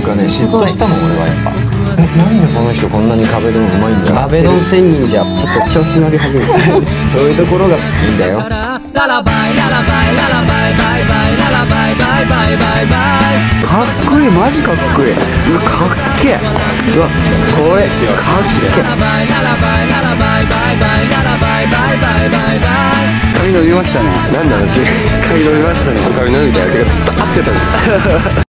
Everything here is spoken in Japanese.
かね、嫉妬したもん俺はやっぱ。なんでこの人こんなに壁ドンうまいんだ。 壁ドン1000人じゃちょっと調子乗り始めた。そういうところがいいんだよ。かっこいい、マジかっこいい。うわかっけえ。うわこれかっけえ。髪伸びましたね。なんだろう、髪伸びましたね。髪伸びたよ。てかずっと合ってたじゃん。